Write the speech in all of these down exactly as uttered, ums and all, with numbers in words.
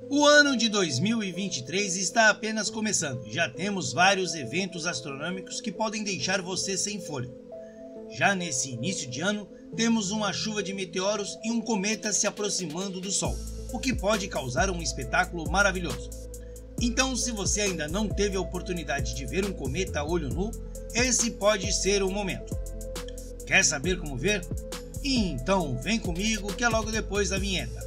O ano de dois mil e vinte e três está apenas começando. Já temos vários eventos astronômicos que podem deixar você sem fôlego. Já nesse início de ano, temos uma chuva de meteoros e um cometa se aproximando do Sol, o que pode causar um espetáculo maravilhoso. Então, se você ainda não teve a oportunidade de ver um cometa a olho nu, esse pode ser o momento. Quer saber como ver? Então vem comigo que é logo depois da vinheta.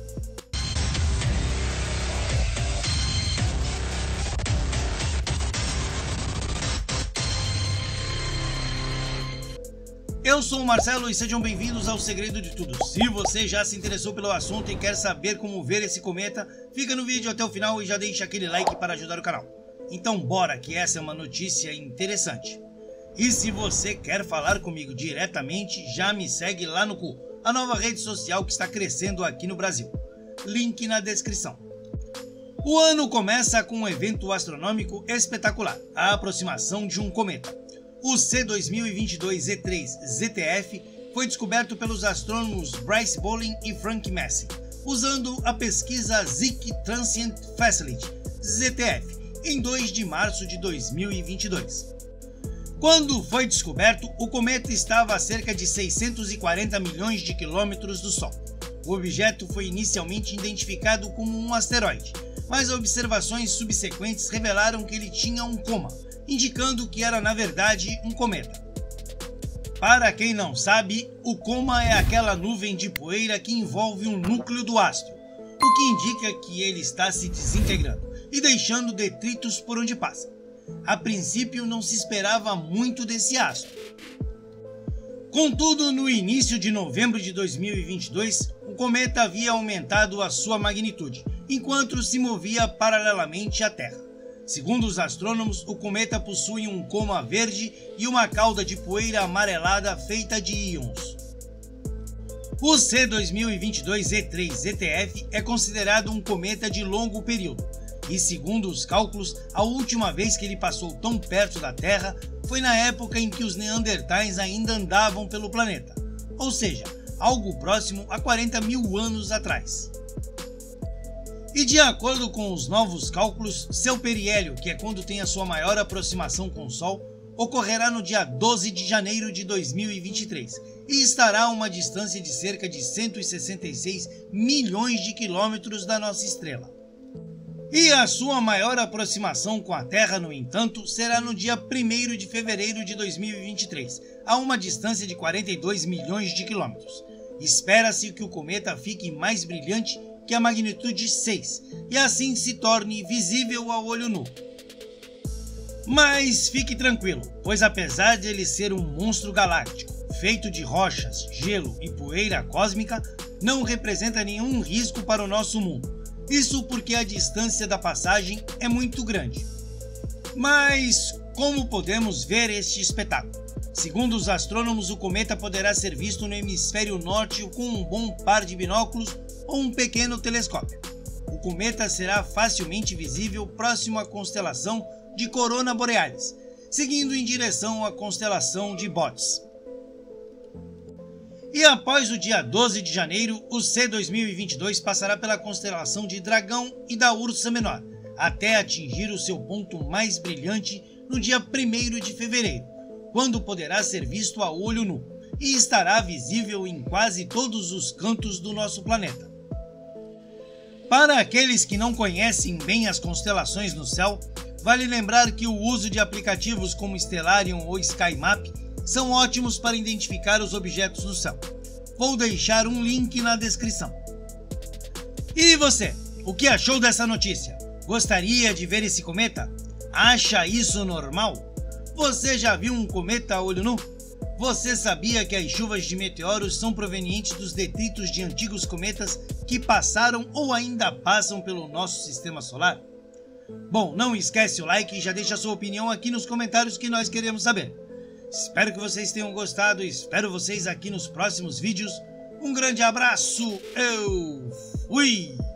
Eu sou o Marcelo e sejam bem-vindos ao Segredo de Tudo. Se você já se interessou pelo assunto e quer saber como ver esse cometa, fica no vídeo até o final e já deixa aquele like para ajudar o canal. Então bora, que essa é uma notícia interessante. E se você quer falar comigo diretamente, já me segue lá no Cu, a nova rede social que está crescendo aqui no Brasil. Link na descrição. O ano começa com um evento astronômico espetacular, a aproximação de um cometa. O C dois mil e vinte e dois E três Z T F foi descoberto pelos astrônomos Bryce Bolin e Frank Massey, usando a pesquisa Zik Transient Facility, Z T F, em dois de março de dois mil e vinte e dois. Quando foi descoberto, o cometa estava a cerca de seiscentos e quarenta milhões de quilômetros do Sol. O objeto foi inicialmente identificado como um asteroide, mas observações subsequentes revelaram que ele tinha um coma, indicando que era na verdade um cometa. Para quem não sabe, o coma é aquela nuvem de poeira que envolve o núcleo do astro, o que indica que ele está se desintegrando e deixando detritos por onde passa. A princípio não se esperava muito desse astro. Contudo, no início de novembro de dois mil e vinte e dois, o cometa havia aumentado a sua magnitude, enquanto se movia paralelamente à Terra. Segundo os astrônomos, o cometa possui um coma verde e uma cauda de poeira amarelada feita de íons. O C dois mil e vinte e dois E três Z T F é considerado um cometa de longo período, e segundo os cálculos, a última vez que ele passou tão perto da Terra foi na época em que os Neandertais ainda andavam pelo planeta, ou seja, algo próximo a quarenta mil anos atrás. E de acordo com os novos cálculos, seu periélio, que é quando tem a sua maior aproximação com o Sol, ocorrerá no dia doze de janeiro de dois mil e vinte e três e estará a uma distância de cerca de cento e sessenta e seis milhões de quilômetros da nossa estrela. E a sua maior aproximação com a Terra, no entanto, será no dia primeiro de fevereiro de dois mil e vinte e três, a uma distância de quarenta e dois milhões de quilômetros. Espera-se que o cometa fique mais brilhante que a magnitude seis, e assim se torne visível a olho nu. Mas fique tranquilo, pois apesar de ele ser um monstro galáctico, feito de rochas, gelo e poeira cósmica, não representa nenhum risco para o nosso mundo. Isso porque a distância da passagem é muito grande. Mas como podemos ver este espetáculo? Segundo os astrônomos, o cometa poderá ser visto no hemisfério norte com um bom par de binóculos ou um pequeno telescópio. O cometa será facilmente visível próximo à constelação de Corona Borealis, seguindo em direção à constelação de Bootes. E após o dia doze de janeiro, o C dois mil e vinte e dois passará pela constelação de Dragão e da Ursa Menor, até atingir o seu ponto mais brilhante no dia primeiro de fevereiro, quando poderá ser visto a olho nu, e estará visível em quase todos os cantos do nosso planeta. Para aqueles que não conhecem bem as constelações no céu, vale lembrar que o uso de aplicativos como Stellarium ou SkyMap são ótimos para identificar os objetos no céu. Vou deixar um link na descrição. E você, o que achou dessa notícia? Gostaria de ver esse cometa? Acha isso normal? Você já viu um cometa a olho nu? Você sabia que as chuvas de meteoros são provenientes dos detritos de antigos cometas que passaram ou ainda passam pelo nosso sistema solar? Bom, não esquece o like e já deixa a sua opinião aqui nos comentários que nós queremos saber. Espero que vocês tenham gostado e espero vocês aqui nos próximos vídeos. Um grande abraço, eu fui!